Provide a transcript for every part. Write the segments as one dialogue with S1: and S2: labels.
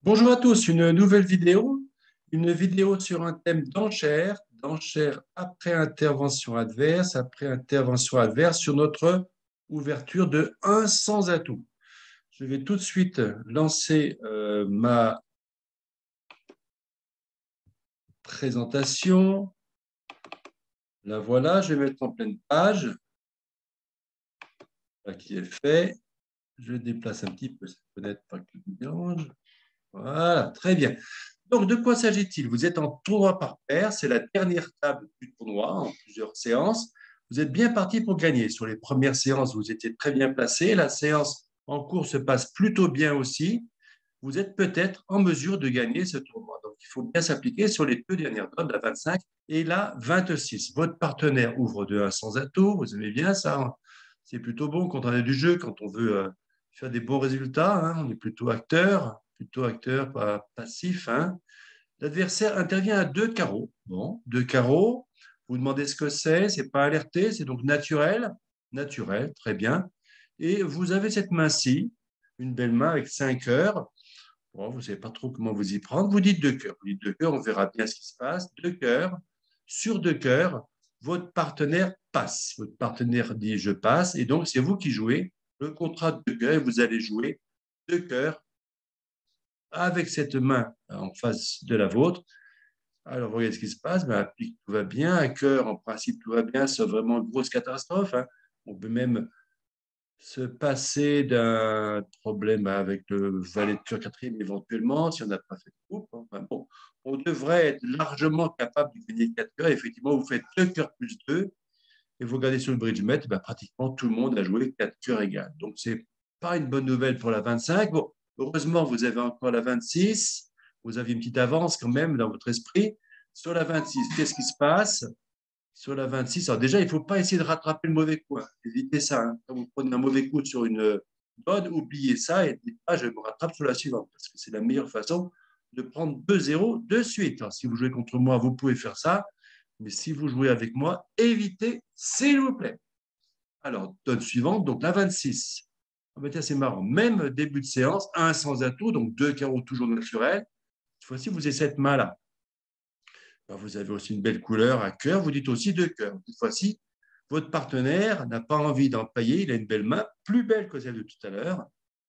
S1: Bonjour à tous, une vidéo sur un thème d'enchère, d'enchère après intervention adverse sur notre ouverture de 1 sans atout. Je vais tout de suite lancer ma présentation. La voilà, je vais mettre en pleine page. Voilà qui est fait. Je déplace un petit peu cette fenêtre pour qu'elle me dérange. Voilà, très bien. Donc, de quoi s'agit-il? Vous êtes en tournoi par paire, c'est la dernière table du tournoi en plusieurs séances. Vous êtes bien parti pour gagner. Sur les premières séances, vous étiez très bien placé. La séance en cours se passe plutôt bien aussi. Vous êtes peut-être en mesure de gagner ce tournoi. Donc, il faut bien s'appliquer sur les deux dernières notes, la 25 et la 26. Votre partenaire ouvre de 1 sans atout. Vous aimez bien ça, hein? C'est plutôt bon quand on a du jeu, quand on veut faire des bons résultats, hein. On est plutôt acteur, pas passif, hein. L'adversaire intervient à deux carreaux. Bon, deux carreaux. Vous demandez ce que c'est pas alerté, c'est donc naturel. Naturel, très bien. Et vous avez cette main-ci, une belle main avec 5 cœurs. Bon, vous ne savez pas trop comment vous y prendre. Vous dites deux cœurs. Vous dites deux cœurs, on verra bien ce qui se passe. Deux cœurs. Sur deux cœurs, votre partenaire passe. Votre partenaire dit je passe. Et donc, c'est vous qui jouez le contrat de deux cœurs. Vous allez jouer deux cœurs avec cette main en face de la vôtre. Alors, vous voyez ce qui se passe. Ben, à pique, tout va bien. À cœur, en principe, tout va bien, sauf vraiment une grosse catastrophe, hein. On peut même se passer d'un problème avec le valet de cœur quatrième éventuellement, si on n'a pas fait de coupe. Enfin, bon, on devrait être largement capable de gagner 4 cœurs. Effectivement, vous faites 2 cœurs plus 2 et vous regardez sur le bridge met, ben, pratiquement tout le monde a joué 4 cœurs égales. Donc, ce n'est pas une bonne nouvelle pour la 25. Bon, heureusement, vous avez encore la 26. Vous avez une petite avance quand même dans votre esprit. Sur la 26, qu'est-ce qui se passe? Sur la 26, alors déjà, il ne faut pas essayer de rattraper le mauvais coup, hein. Évitez ça, hein. Quand vous prenez un mauvais coup sur une bonne, oubliez ça et dites pas, je me rattrape sur la suivante, parce que c'est la meilleure façon de prendre 2-0 de suite. Alors, si vous jouez contre moi, vous pouvez faire ça, mais si vous jouez avec moi, évitez, s'il vous plaît. Alors, donne suivante, donc la 26. Ah ben, tiens, c'est marrant. Même début de séance, un sans atout, donc deux carreaux toujours naturels. Cette fois-ci, vous avez cette main-là. Alors, vous avez aussi une belle couleur à cœur. Vous dites aussi deux cœurs. Cette fois-ci, votre partenaire n'a pas envie d'empailler. Il a une belle main, plus belle que celle de tout à l'heure.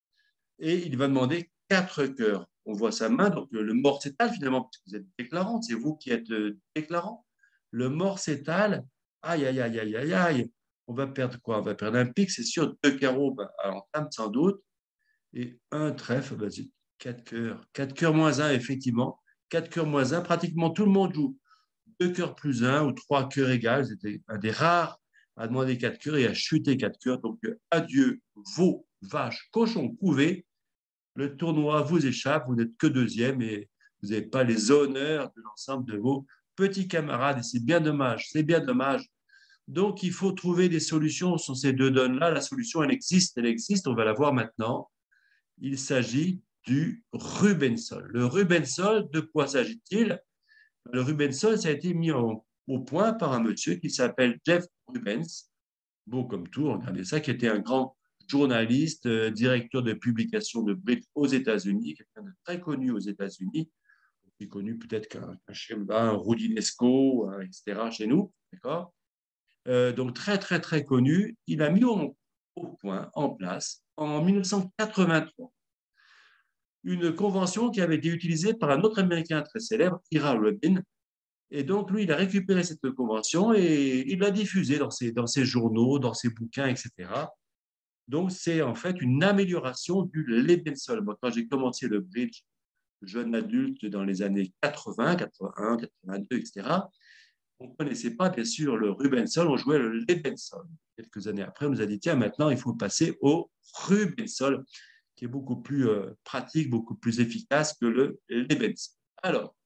S1: Et il va demander 4 cœurs. On voit sa main, donc le mort s'étale finalement, parce que vous êtes déclarant. C'est vous qui êtes déclarant. Le mort s'étale. Aïe, aïe, aïe, aïe, aïe, aïe. On va perdre quoi? On va perdre un pic, c'est sûr. Deux carreaux à l'entame, sans doute. Et un trèfle, vas-y. 4 cœurs. 4 cœurs moins un, effectivement. 4 cœurs moins un. Pratiquement tout le monde joue deux cœurs plus un ou trois cœurs égales. C'était un des rares à demander 4 cœurs et à chuter 4 cœurs. Donc, adieu, veau, vache, cochon couvé. Le tournoi vous échappe, vous n'êtes que deuxième et vous n'avez pas les honneurs de l'ensemble de vos petits camarades. Et c'est bien dommage, c'est bien dommage. Donc, il faut trouver des solutions sur ces deux donnes-là. La solution, elle existe, on va la voir maintenant. Il s'agit du Rubensol. Le Rubensol, de quoi s'agit-il? Le Rubensol, ça a été mis au point par un monsieur qui s'appelle Jeff Rubens, beau comme tout, regardez ça, qui était un grand journaliste, directeur de publication de bridge aux États-Unis, quelqu'un de très connu aux États-Unis, plus connu peut-être qu'un Roudinesco, etc. chez nous, d'accord. Donc très, très, très connu. Il a mis au point, en place, en 1983, une convention qui avait été utilisée par un autre Américain très célèbre, Ira Rubin. Et donc, lui, il a récupéré cette convention et il l'a diffusée dans ses journaux, dans ses bouquins, etc. Donc, c'est en fait une amélioration du Lebensol. Moi, quand j'ai commencé le bridge jeune adulte dans les années 80, 81, 82, etc., on ne connaissait pas, bien sûr, le Rubensol, on jouait le Lebensol. Quelques années après, on nous a dit, tiens, maintenant, il faut passer au Rubensol, qui est beaucoup plus pratique, beaucoup plus efficace que le Lebensol. Alors,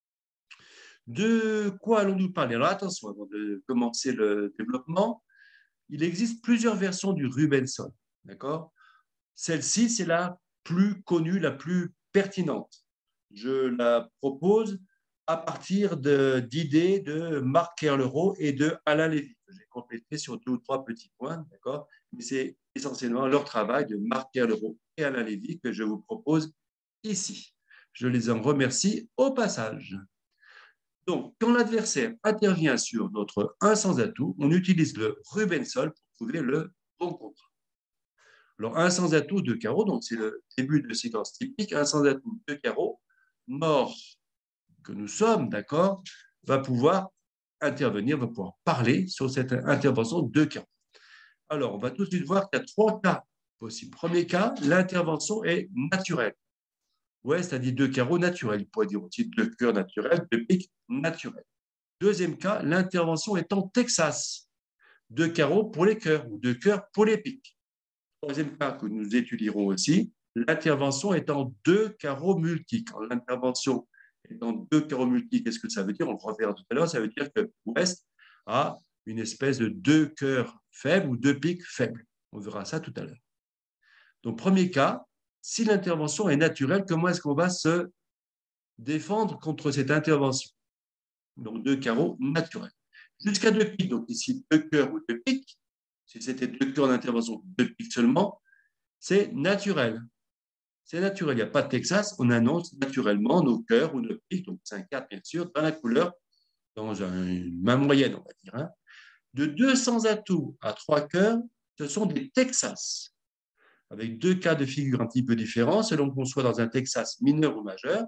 S1: de quoi allons-nous parler? Alors attention, avant de commencer le développement, il existe plusieurs versions du Rubensol. D'accord? Celle-ci, c'est la plus connue, la plus pertinente. Je la propose à partir d'idées de Marc Kerlereau et de Alain Lévy, que j'ai complété sur deux ou trois petits points, d'accord? Mais c'est essentiellement leur travail de Marc Kerlereau et Alain Lévy que je vous propose ici. Je les en remercie au passage. Donc, quand l'adversaire intervient sur notre 1 sans atout, on utilise le Rubensol pour trouver le bon contrat. Alors, 1 sans atout, 2 carreaux, donc c'est le début de séquence typique. 1 sans atout, 2 carreaux, mort que nous sommes, d'accord, va pouvoir intervenir, va pouvoir parler sur cette intervention de carreaux. Alors, on va tout de suite voir qu'il y a 3 cas possibles. Premier cas, l'intervention est naturelle. Ouais, c'est-à-dire 2 carreaux naturels. Il pourrait dire aussi 2 cœurs naturels, 2 piques naturels. Deuxième cas, l'intervention est en Texas. 2 carreaux pour les cœurs ou 2 cœurs pour les piques. Troisième cas que nous étudierons aussi, l'intervention est en 2 carreaux multis. Quand l'intervention est en 2 carreaux multis, qu'est-ce que ça veut dire? On le reverra tout à l'heure. Ça veut dire que Ouest a une espèce de 2 cœurs faibles ou 2 piques faibles. On verra ça tout à l'heure. Donc, premier cas, si l'intervention est naturelle, comment est-ce qu'on va se défendre contre cette intervention? Donc, 2 carreaux naturels. Jusqu'à 2 piques, donc ici 2 cœurs ou 2 piques. Si c'était 2 cœurs d'intervention, 2 piques seulement, c'est naturel. C'est naturel, il n'y a pas de Texas, on annonce naturellement nos cœurs ou nos piques, donc 5-4 bien sûr, dans la couleur, dans une main moyenne, on va dire. Hein. De 200 atouts à 3 cœurs, ce sont des Texas, avec 2 cas de figure un petit peu différents, selon qu'on soit dans un Texas mineur ou majeur.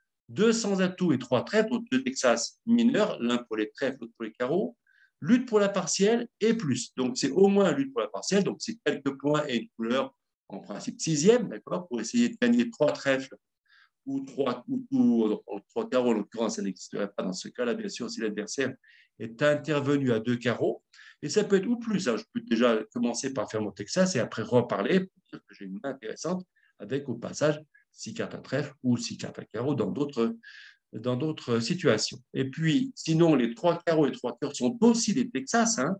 S1: 200 atouts et 3 trèfles, donc 2 Texas mineurs, l'un pour les trèfles, l'autre pour les carreaux. Lutte pour la partielle et plus. Donc, c'est au moins lutte pour la partielle, donc c'est quelques points et une couleur en principe sixième, d'accord, pour essayer de gagner 3 trèfles ou 3 carreaux. En l'occurrence, ça n'existerait pas dans ce cas-là, bien sûr, si l'adversaire est intervenu à 2 carreaux. Et ça peut être ou plus. Hein. Je peux déjà commencer par faire mon Texas et après reparler pour dire que j'ai une main intéressante avec au passage 6 cartes à trèfle ou 6 cartes à carreaux dans d'autres situations. Et puis, sinon, les 3 carreaux et 3 cœurs sont aussi des Texas. Hein.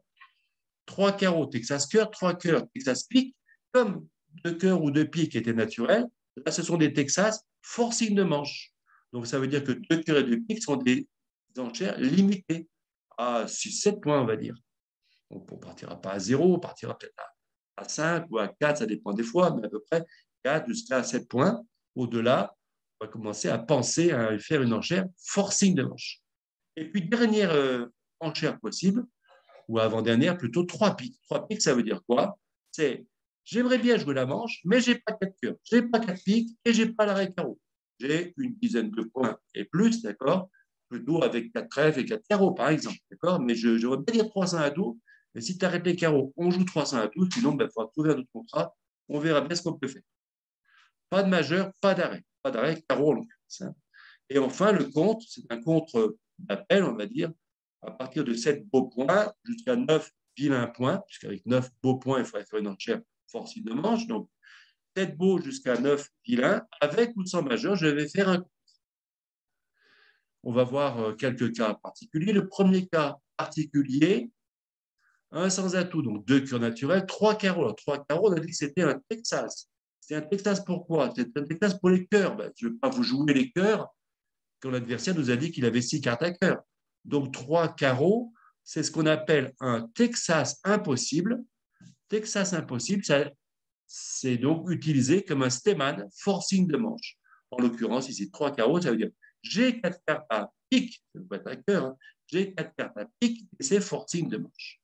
S1: 3 carreaux, Texas cœur, 3 cœurs, Texas pique, comme 2 cœurs ou 2 piques étaient naturels. Là, ce sont des Texas forcing de manche. Donc, ça veut dire que 2 cœurs et 2 piques sont des enchères limitées à 6-7 points, on va dire. Donc, on ne partira pas à 0, on partira peut-être à 5 ou à 4, ça dépend des fois, mais à peu près 4 jusqu'à 7 points. Au-delà, on va commencer à penser à faire une enchère forcing de manche. Et puis, dernière enchère possible, ou avant-dernière, plutôt 3 piques. 3 piques, ça veut dire quoi? C'est j'aimerais bien jouer la manche, mais je n'ai pas 4 cœurs, je n'ai pas 4 piques et je n'ai pas l'arrêt carreau. J'ai une dizaine de points et plus, d'accord? Plutôt avec 4 trèfles et 4 carreaux, par exemple, d'accord? Mais je ne veux pas dire 300 atouts, mais si tu arrêtes les carreaux, on joue 300 atouts, sinon, il faudra trouver un autre contrat, on verra bien ce qu'on peut faire. Pas de majeur, pas d'arrêt, carreau en l'occurrence. Hein. Et enfin, le contre, c'est un contre d'appel, on va dire, à partir de 7 beaux points jusqu'à 9 vilains points, puisqu'avec 9 beaux points, il faudrait faire une enchère forcing de manche. Donc, 7 beaux jusqu'à 9 vilains, avec ou sans majeur, je vais faire un contre. On va voir quelques cas particuliers. Le premier cas particulier, 1 sans atout, donc 2 cœurs naturels, 3 carreaux. Alors, 3 carreaux, on a dit que c'était un Texas. C'est un Texas pourquoi? C'est un Texas pour les cœurs. Je ne veux pas vous jouer les cœurs quand l'adversaire nous a dit qu'il avait 6 cartes à cœur. Donc, 3 carreaux, c'est ce qu'on appelle un Texas impossible. Texas impossible, c'est donc utilisé comme un Steman forcing de manche. En l'occurrence, ici, 3 carreaux, ça veut dire j'ai 4 cartes à pique, ça peut être à cœur, hein, j'ai 4 cartes à pique et c'est forcing de manche.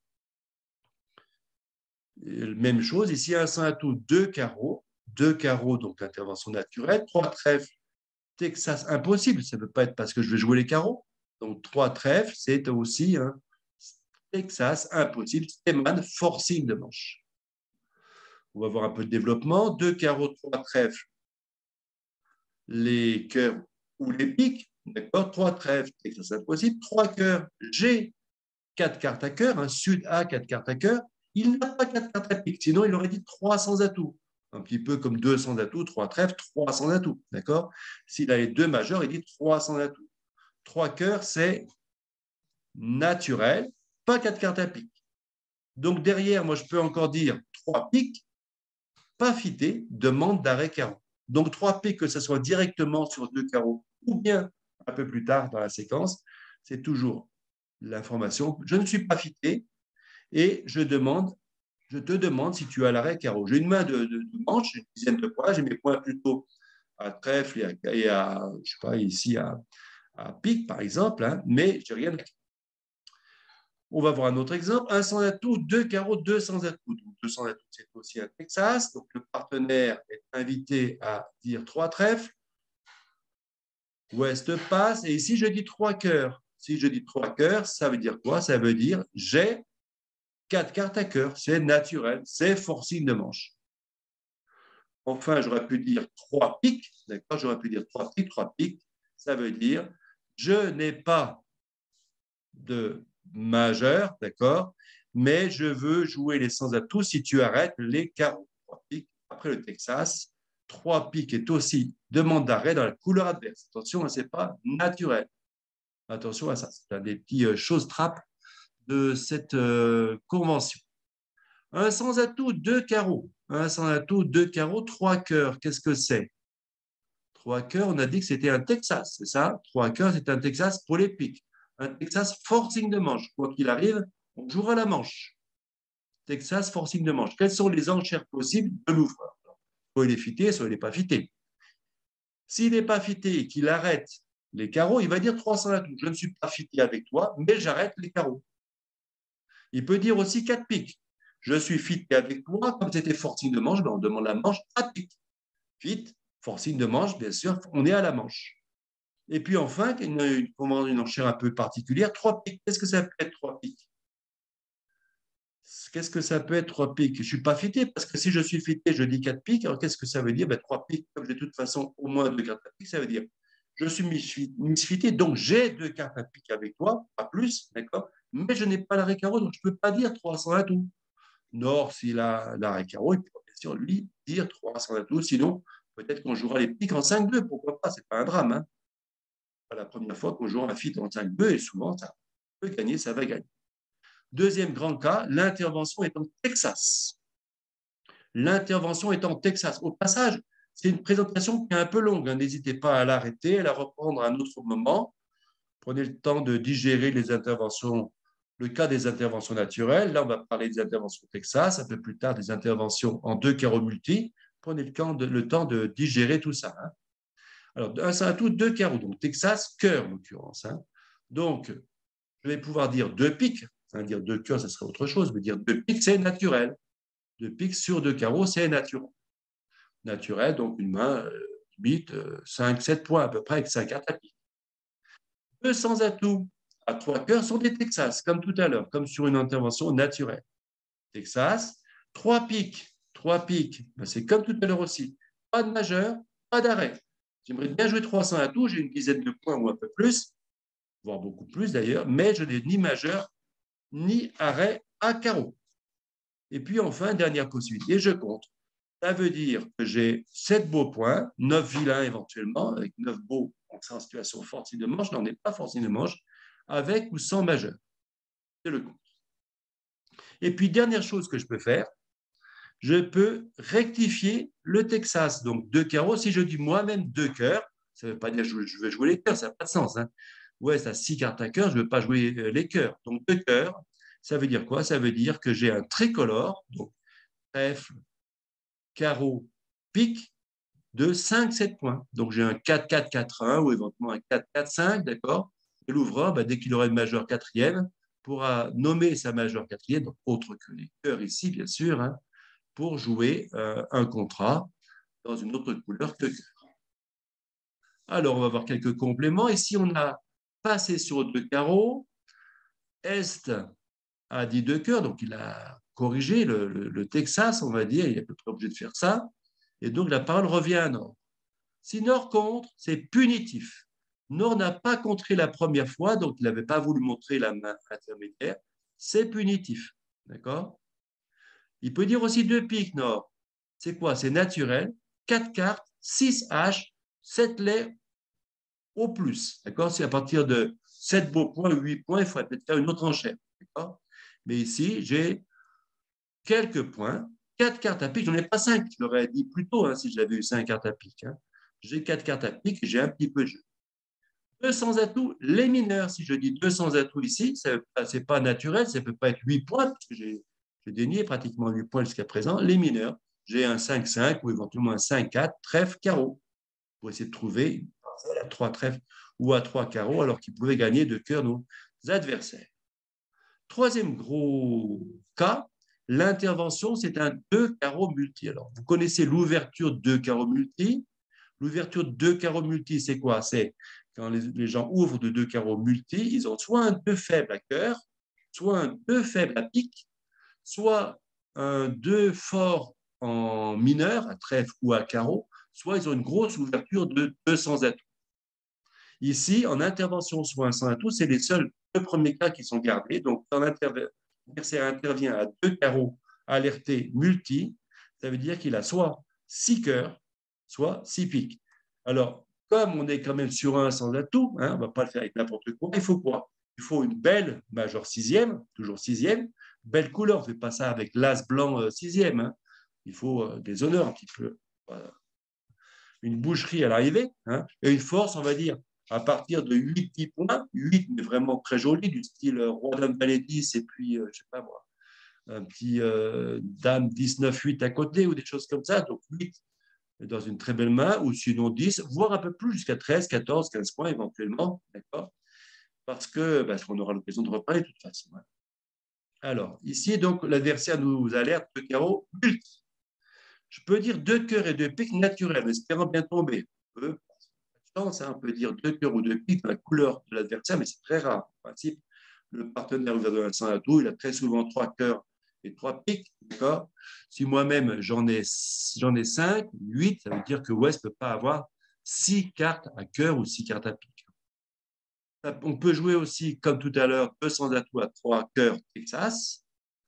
S1: Même chose, ici, un sans atout, 2 carreaux, donc intervention naturelle, 3 trèfles, Texas impossible, ça ne peut pas être parce que je vais jouer les carreaux. Donc, 3 trèfles, c'est aussi un Texas impossible, Steman forcing de manche. On va voir un peu de développement. 2 carreaux, 3 trèfles, les cœurs ou les piques. D'accord, 3 trèfles, Texas impossible. 3 cœurs, G, 4 cartes à cœur. Un Sud A, 4 cartes à cœur. Il n'a pas 4 cartes à pique, sinon il aurait dit 300 atouts. Un petit peu comme 200 atouts, 3 trèfles, 300 atouts. D'accord? S'il a les 2 majeurs, il dit 300 atouts. 3 cœurs, c'est naturel, pas 4 cartes à pique. Donc derrière, moi, je peux encore dire 3 piques, pas fité, demande d'arrêt carreau. Donc 3 piques, que ce soit directement sur 2 carreaux ou bien un peu plus tard dans la séquence, c'est toujours l'information. Je ne suis pas fité et je te demande si tu as l'arrêt carreau. J'ai une main de manche, une dizaine de points, j'ai mes points plutôt à trèfle et à, je sais pas, ici à pique, par exemple, hein, mais je n'ai rien. On va voir un autre exemple. Un sans atout, deux carreaux, deux sans atout. Donc, deux sans atout, c'est aussi un Texas. Donc, le partenaire est invité à dire trois trèfles. Ouest passe. Et ici, je dis trois cœurs. Si je dis trois cœurs, ça veut dire quoi? Ça veut dire j'ai quatre cartes à cœur. C'est naturel. C'est forcing de manche. Enfin, j'aurais pu dire trois piques. D'accord? J'aurais pu dire trois piques. Trois piques, ça veut dire je n'ai pas de majeur, d'accord? Mais je veux jouer les sans atout si tu arrêtes les carreaux. Trois piques. Après le Texas, trois piques est aussi demande d'arrêt dans la couleur adverse. Attention, ce n'est pas naturel. Attention à ça. C'est des petites choses trappes de cette convention. Un sans atout, deux carreaux. Un sans atout, deux carreaux, trois cœurs. Qu'est-ce que c'est? Trois cœurs, on a dit que c'était un Texas, c'est ça? Trois cœurs, c'est un Texas pour les piques. Un Texas forcing de manche. Quoi qu'il arrive, on jouera la manche. Texas forcing de manche. Quelles sont les enchères possibles de l'ouvreur? Soit il est fité, soit il n'est pas fité. S'il n'est pas fité et qu'il arrête les carreaux, il va dire 300 à tout. Je ne suis pas fité avec toi, mais j'arrête les carreaux. Il peut dire aussi 4 piques. Je suis fité avec toi, comme c'était forcing de manche, ben on demande la manche à pique. Fit, forcing de manche, bien sûr, on est à la manche. Et puis enfin, une enchère un peu particulière, 3 piques. Qu'est-ce que ça peut être 3 piques? Qu'est-ce que ça peut être 3 piques? Je ne suis pas fité, parce que si je suis fité, je dis 4 piques. Alors qu'est-ce que ça veut dire? 3 piques, comme j'ai de toute façon au moins 2 cartes à pique, ça veut dire je suis misfité, donc j'ai 2 cartes à pique avec toi, pas plus, d'accord? Mais je n'ai pas l'arrêt carreau, donc je ne peux pas dire 300 à tout. Nor, s'il a l'arrêt carreau, il peut bien sûr lui dire 300 à tout. Sinon, peut-être qu'on jouera les piques en 5-2, pourquoi pas? Ce n'est pas un drame. Hein, pas la première fois qu'on joue un fit en 5-2 et souvent, ça peut gagner, ça va gagner. Deuxième grand cas, l'intervention est en Texas. L'intervention est en Texas. Au passage, c'est une présentation qui est un peu longue. Hein. N'hésitez pas à l'arrêter, à la reprendre à un autre moment. Prenez le temps de digérer les interventions, le cas des interventions naturelles. Là, on va parler des interventions Texas, un peu plus tard des interventions en deux carreaux multi. Prenez le temps de digérer tout ça. Hein. Alors, un sans atout, deux carreaux. Donc, Texas, cœur, en l'occurrence. Hein. Donc, je vais pouvoir dire deux piques. Enfin, dire deux cœurs, ça serait autre chose. Mais dire deux piques, c'est naturel. Deux piques sur deux carreaux, c'est naturel. Naturel, donc une main, limite, 5, 7 points à peu près avec 5 cartes à pique. Deux sans atout à trois cœurs sont des Texas, comme tout à l'heure, comme sur une intervention naturelle. Texas, trois piques. Trois piques, ben c'est comme tout à l'heure aussi. Pas de majeur, pas d'arrêt. J'aimerais bien jouer 300 atouts, j'ai une dizaine de points ou un peu plus, voire beaucoup plus d'ailleurs, mais je n'ai ni majeur, ni arrêt à carreau. Et puis enfin, dernière possibilité, je compte. Ça veut dire que j'ai 7 beaux points, 9 vilains éventuellement, avec 9 beaux, donc c'est en situation forcing de manche, n'en est pas forcing de manche, avec ou sans majeur. C'est le compte. Et puis, dernière chose que je peux faire, je peux rectifier le Texas. Donc, deux carreaux, si je dis moi-même deux cœurs, ça ne veut pas dire que je veux jouer les cœurs, ça n'a pas de sens. Hein. Ouais, ça 6 cartes à cœur, je ne veux pas jouer les cœurs. Donc, deux cœurs, ça veut dire quoi? Ça veut dire que j'ai un tricolore, donc trèfle, carreau, pique, de 5-7 points. Donc, j'ai un 4-4-4-1 ou éventuellement un 4-4-5, d'accord? Et l'ouvreur, bah, dès qu'il aura une majeure quatrième, pourra nommer sa majeure quatrième, donc autre que les cœurs ici, bien sûr, hein, pour jouer un contrat dans une autre couleur que cœur. Alors, on va voir quelques compléments. Ici, on a passé sur deux carreaux. Est a dit deux cœurs, donc il a corrigé le Texas, on va dire, il est à peu près obligé de faire ça. Et donc, la parole revient à Nord. Si Nord contre, c'est punitif. Nord n'a pas contré la première fois, donc il n'avait pas voulu montrer la main intermédiaire. C'est punitif. D'accord? Il peut dire aussi deux piques, Nord. C'est quoi? C'est naturel. 4 cartes, 6 H, 7 laits au plus. D'accord? C'est à partir de 7 beaux points, 8 points, il faudrait peut-être faire une autre enchère. D'accord? Mais ici, j'ai quelques points, 4 cartes à pique. J'en ai pas 5, je l'aurais dit plus tôt hein, si j'avais eu 5 cartes à pique. Hein. J'ai 4 cartes à pique et j'ai un petit peu de jeu. 200 atouts, les mineurs. Si je dis 200 atouts ici, ce n'est pas naturel, ça ne peut pas être 8 points, parce que j'ai dénié pratiquement 8 points jusqu'à présent. Les mineurs, j'ai un 5-5 ou éventuellement un 5-4, trèfle, carreau. pour essayer de trouver une parcelle à 3 trèfles ou à 3 carreaux, alors qu'ils pouvaient gagner de cœur nos adversaires. Troisième gros cas, l'intervention, c'est un 2 carreaux multi. Alors, vous connaissez l'ouverture 2 carreaux multi. L'ouverture de 2 carreaux multi, c'est quoi? C'est quand les gens ouvrent de 2 carreaux multi, ils ont soit un 2 faible à cœur, soit un 2 faible à pique, soit un 2 fort en mineur, à trèfle ou à carreau, soit ils ont une grosse ouverture de 200 atouts. Ici, en intervention soit un 100 atouts, c'est les seuls deux premiers cas qui sont gardés. Donc, quand l'adversaire intervient à 2 carreaux alertés multi, ça veut dire qu'il a soit 6 cœurs, soit 6 piques. Alors, comme on est quand même sur un sans atout, hein, on ne va pas le faire avec n'importe quoi, il faut quoi? Il faut une belle major sixième, toujours sixième, belle couleur, on ne fait pas ça avec l'as blanc sixième, hein. Il faut des honneurs un petit peu. Une boucherie à l'arrivée, hein, et une force, on va dire, à partir de 8 petits points, 8 mais vraiment très jolis, du style roi dame valet 10, et puis, je ne sais pas moi, un petit dame 19-8 à côté, ou des choses comme ça, donc 8 dans une très belle main, ou sinon 10, voire un peu plus, jusqu'à 13, 14, 15 points éventuellement, d'accord? Parce qu'on aura l'occasion de reparler de toute façon. Hein. Alors, ici, donc, l'adversaire nous alerte de carreau multi. Je peux dire 2 cœurs et 2 piques naturels, espérant bien tomber. On peut dire 2 cœurs ou 2 piques dans la couleur de l'adversaire, mais c'est très rare. En principe, le partenaire ouvert de un 100 atout, il a très souvent 3 cœurs et 3 piques. D'accord. Si moi-même j'en ai 5, 8, ça veut dire que West ne peut pas avoir 6 cartes à cœur ou 6 cartes à pique. On peut jouer aussi, comme tout à l'heure, 200 atouts à 3 cœurs Texas.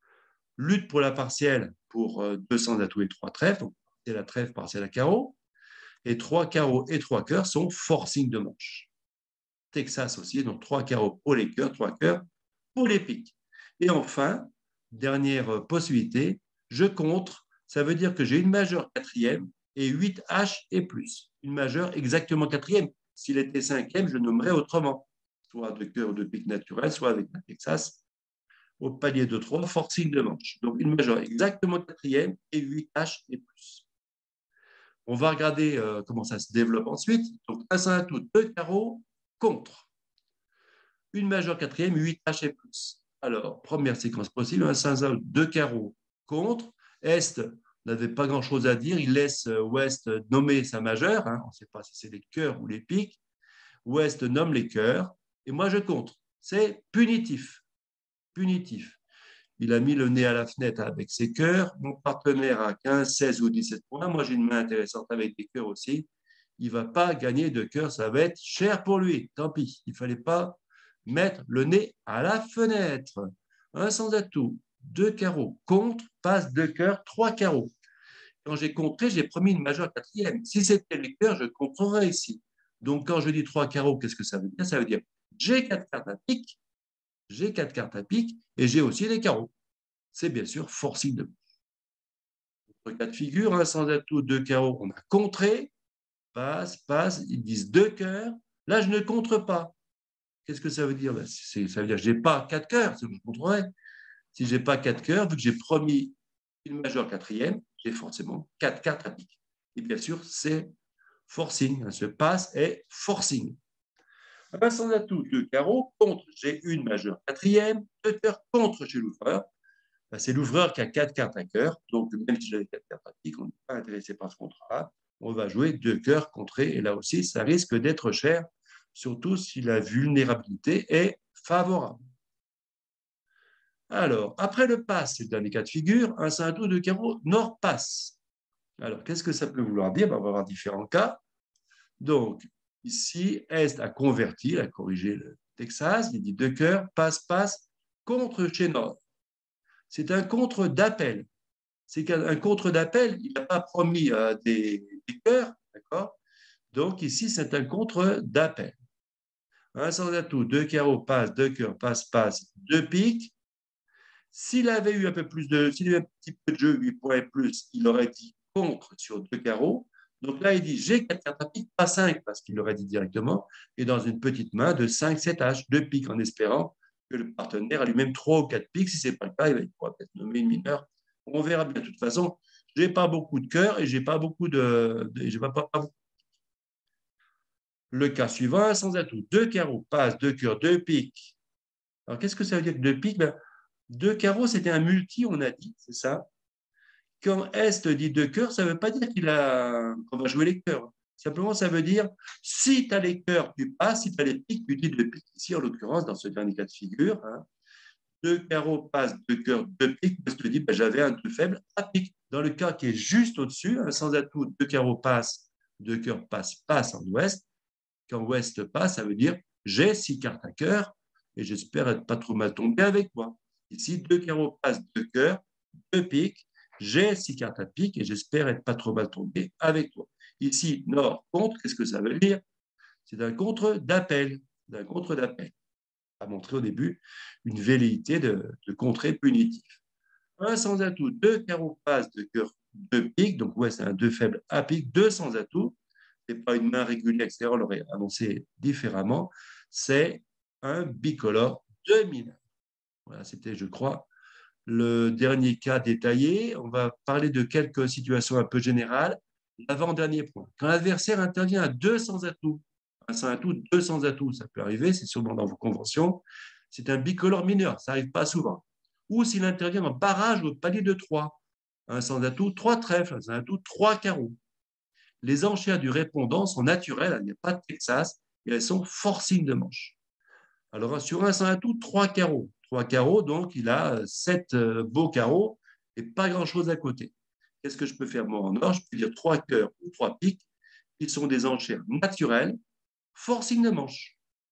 S1: Lutte pour la partielle pour 200 atouts et 3 trèfles. Donc, c'est la trèfle, partielle à carreau. Et 3 carreaux et 3 cœurs sont forcing de manche. Texas aussi, donc 3 carreaux pour les cœurs, 3 cœurs pour les piques. Et enfin, dernière possibilité, je contre, ça veut dire que j'ai une majeure quatrième et 8 H et plus. Une majeure exactement quatrième. S'il était cinquième, je nommerais autrement, soit de cœur ou de pique naturel, soit avec un Texas, au palier de 3, forcing de manche. Donc une majeure exactement quatrième et 8 H et plus. On va regarder comment ça se développe ensuite. Donc, un 1 atout, 2 carreaux, contre. Une majeure quatrième, 8 H et plus. Alors, première séquence possible, un 5 atout, 2 carreaux, contre. Est n'avait pas grand-chose à dire. Il laisse Ouest nommer sa majeure. Hein. On ne sait pas si c'est les cœurs ou les piques. Ouest nomme les cœurs. Et moi, je contre. C'est punitif. Punitif. Il a mis le nez à la fenêtre avec ses cœurs. Mon partenaire a 15, 16 ou 17 points. Moi, j'ai une main intéressante avec des cœurs aussi. Il ne va pas gagner de cœur. Ça va être cher pour lui. Tant pis. Il ne fallait pas mettre le nez à la fenêtre. Un sans atout, 2 carreaux. Contre, passe 2 cœurs, 3 carreaux. Quand j'ai contré, j'ai promis une majeure quatrième. Si c'était les cœurs, je contrerais ici. Donc, quand je dis 3 carreaux, qu'est-ce que ça veut dire? Ça veut dire j'ai 4 cartes à pique, j'ai 4 cartes à pique et j'ai aussi des carreaux. C'est bien sûr forcing de Autre cas de figure, un sans atout, 2 carreaux, on a contré, passe, passe, ils disent 2 cœurs. Là, je ne contre pas. Qu'est-ce que ça veut dire? Ça veut dire que je n'ai pas 4 cœurs, c'est ce que je contrerai. Si je n'ai pas 4 cœurs, vu que j'ai promis une majeure quatrième, j'ai forcément 4 cartes à pique. Et bien sûr, c'est forcing. Ce passe est forcing. Un sans atout, 2 carreaux, contre, j'ai une majeure quatrième, 2 cœurs contre chez l'ouvreur. C'est l'ouvreur qui a 4 cartes à cœur. Donc, même si j'avais 4 cartes à pique, on n'est pas intéressé par ce contrat. On va jouer 2 cœurs contrés. Et là aussi, ça risque d'être cher, surtout si la vulnérabilité est favorable. Alors, après le pass, c'est le dernier cas de figure, un 5 atout, 2 carreaux, nord passe. Alors, qu'est-ce que ça peut vouloir dire? On va avoir différents cas. Donc, ici, Est a converti, a corrigé le Texas. Il dit 2 cœurs, passe, passe, contre chez Nord. C'est un contre d'appel. C'est qu'un contre d'appel, il n'a pas promis des cœurs, d'accord? Donc ici, c'est un contre d'appel. Un sans atout, 2 carreaux, passe, 2 cœurs, passe, passe, 2 piques. S'il avait eu un peu plus s'il avait eu un petit peu de jeu, 8 points et plus, il aurait dit contre sur 2 carreaux. Donc là, il dit j'ai 4 cartes à pique, pas 5, parce qu'il l'aurait dit directement, et dans une petite main de 5, 7 H, 2 piques, en espérant que le partenaire a lui-même 3 ou 4 piques. Si ce n'est pas le cas, il pourra peut-être nommer une mineure. On verra bien. De toute façon, je n'ai pas beaucoup de cœur et je n'ai pas beaucoup de. J'ai pas beaucoup. Le cas suivant, un sans atout. Deux carreaux, passe, deux cœurs, deux piques. Alors, qu'est-ce que ça veut dire que deux piques? Ben, deux carreaux, c'était un multi, on a dit, c'est ça. Quand Est dit deux cœurs, ça ne veut pas dire qu'on va jouer les cœurs. Simplement, ça veut dire si tu as les cœurs, tu passes, si tu as les piques, tu dis deux piques. Ici, en l'occurrence, dans ce dernier cas de figure, hein, deux carreaux passent, deux cœurs, deux piques. Je te dis, ben, j'avais un deux faible à pique. Dans le cas qui est juste au-dessus, un sans atout, deux carreaux passent, deux cœurs passent, passe en ouest. Quand ouest passe, ça veut dire j'ai six cartes à cœur et j'espère être pas trop mal tombé avec moi. Ici, deux carreaux passent, deux cœurs, deux piques. J'ai six cartes à pique et j'espère être pas trop mal tombé avec toi. Ici, nord, contre, qu'est-ce que ça veut dire? C'est un contre d'appel. D'un contre d'appel. A montré au début une velléité de contrer punitif. Un sans atout, deux carreaux passent, deux cœurs, deux piques. Donc, ouais, c'est un deux faible à pique, deux sans atout. Ce n'est pas une main régulière, etc. On l'aurait annoncé différemment. C'est un bicolore de mineur. Voilà, c'était, je crois, le dernier cas détaillé. On va parler de quelques situations un peu générales. L'avant-dernier point. Quand l'adversaire intervient à deux sans atout, un sans atout, deux sans atout, ça peut arriver, c'est sûrement dans vos conventions. C'est un bicolore mineur, ça n'arrive pas souvent. Ou s'il intervient en barrage ou palier de trois, un sans atout, trois trèfles, un sans atout, trois carreaux. Les enchères du répondant sont naturelles, il n'y a pas de Texas, et elles sont forcing de manche. Alors, sur un sans atout, trois carreaux. Trois carreaux, donc il a sept beaux carreaux et pas grand-chose à côté. Qu'est-ce que je peux faire moi en or? Je peux dire trois cœurs ou trois piques, qui sont des enchères naturelles, forcing de manche.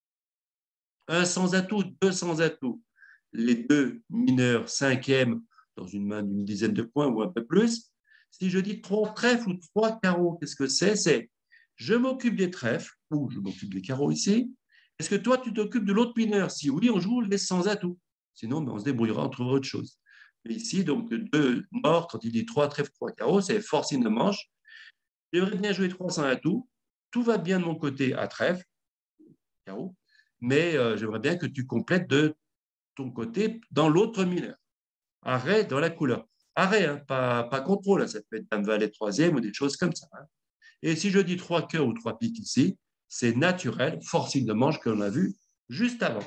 S1: Un sans atout, deux sans atout. Les deux mineurs cinquièmes dans une main d'une dizaine de points ou un peu plus. Si je dis trois trèfles ou trois carreaux, qu'est-ce que c'est? C'est je m'occupe des trèfles ou je m'occupe des carreaux ici. Est-ce que toi, tu t'occupes de l'autre mineur? Si oui, on joue les sans atout. Sinon, ben, on se débrouillera, on trouvera autre chose. Mais ici, donc, deux morts, quand il dit trois trèfles, trois carreaux, c'est forcing de manche. J'aimerais bien jouer trois sans atout. Tout va bien de mon côté à trèfle, carreau, mais j'aimerais bien que tu complètes de ton côté dans l'autre mineur. Arrêt dans la couleur. Arrêt, hein, pas contrôle. Hein, ça peut être dame valet troisième ou des choses comme ça. Hein. Et si je dis trois cœurs ou trois piques ici, c'est naturel, forcing de manche que l'on a vu juste avant.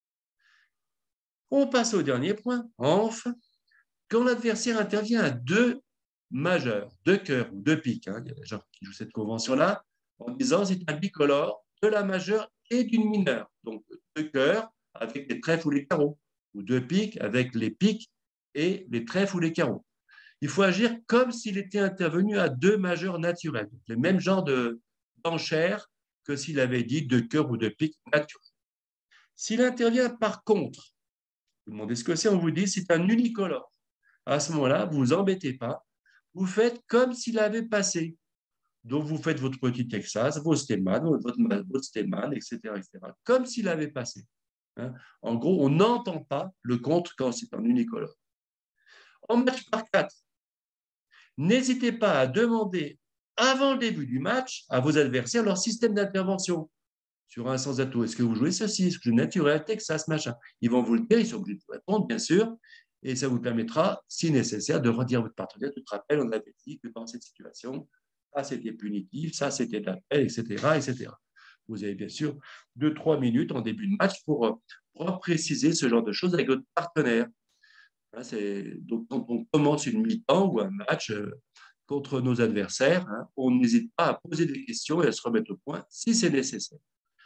S1: On passe au dernier point. Enfin, quand l'adversaire intervient à deux majeurs, deux cœurs ou deux piques, hein, il y a des gens qui jouent cette convention-là, en disant c'est un bicolore de la majeure et d'une mineure. Donc deux cœurs avec les trèfles ou les carreaux, ou deux piques avec les piques et les trèfles ou les carreaux. Il faut agir comme s'il était intervenu à deux majeurs naturels, le même genre d'enchère que s'il avait dit deux cœurs ou deux piques naturels. S'il intervient par contre, vous demandez ce que c'est, on vous dit c'est un unicolore. À ce moment-là, vous ne vous embêtez pas, vous faites comme s'il avait passé. Donc, vous faites votre petit Texas, vos Steinman, votre Steinman, etc., etc., comme s'il avait passé. Hein. En gros, on n'entend pas le contre quand c'est un unicolore. En match par 4, n'hésitez pas à demander avant le début du match à vos adversaires leur système d'intervention. Sur un sans atout, est-ce que vous jouez ceci, est-ce que vous jouez naturel, Texas, machin? Ils vont vous le dire, ils sont obligés de vous répondre, bien sûr, et ça vous permettra, si nécessaire, de redire à votre partenaire, tu te rappelles, on avait dit que dans cette situation, ça c'était punitif, ça c'était de l'appel, etc., etc. Vous avez bien sûr 2-3 minutes en début de match pour préciser ce genre de choses avec votre partenaire. Donc, quand on commence une mi-temps ou un match contre nos adversaires, hein, on n'hésite pas à poser des questions et à se remettre au point si c'est nécessaire.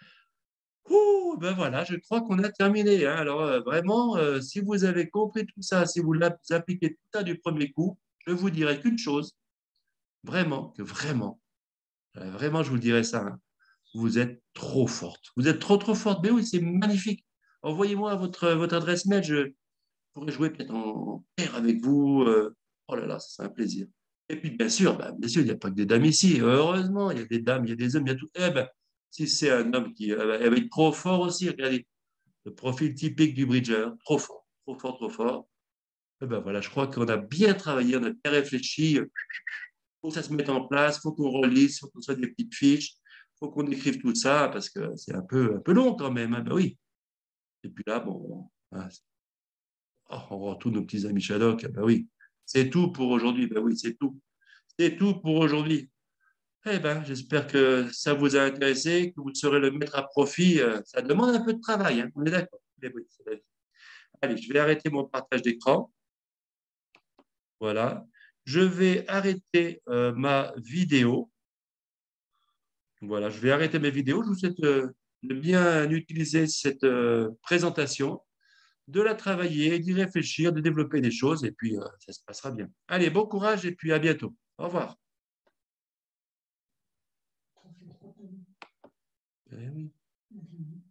S1: Ouh, ben voilà, je crois qu'on a terminé. Hein. Alors, vraiment, si vous avez compris tout ça, si vous appliquez tout ça du premier coup, je vous dirai qu'une chose, vraiment, vraiment, je vous dirai ça. Hein. Vous êtes trop forte. Vous êtes trop, trop forte. Mais oui, c'est magnifique. Envoyez-moi votre adresse mail. Je pourrais jouer peut-être en paire avec vous. Oh là là, ça serait un plaisir. Et puis, bien sûr, il n'y a pas que des dames ici. Heureusement, il y a des dames, il y a des hommes, il y a tout. Eh ben, si c'est un homme qui va être trop fort aussi, regardez, le profil typique du bridger, trop fort, trop fort, trop fort. Eh ben voilà, je crois qu'on a bien travaillé, on a bien réfléchi. Il faut que ça se mette en place, il faut qu'on relise, il faut qu'on soit des petites fiches, il faut qu'on écrive tout ça parce que c'est un peu long quand même. Hein, ben oui. Et puis là, bon, hein, on voit tous nos petits amis Shadok. Ben oui, c'est tout pour aujourd'hui. Ben oui, c'est tout. C'est tout pour aujourd'hui. Eh bien, j'espère que ça vous a intéressé, que vous saurez le mettre à profit. Ça demande un peu de travail, hein, on est d'accord. Mais oui, c'est la vie. Allez, je vais arrêter mon partage d'écran. Voilà. Je vais arrêter ma vidéo. Voilà, je vais arrêter mes vidéos. Je vous souhaite de bien utiliser cette présentation, de la travailler, d'y réfléchir, de développer des choses, et puis ça se passera bien. Allez, bon courage et puis à bientôt. Au revoir. Eh oui.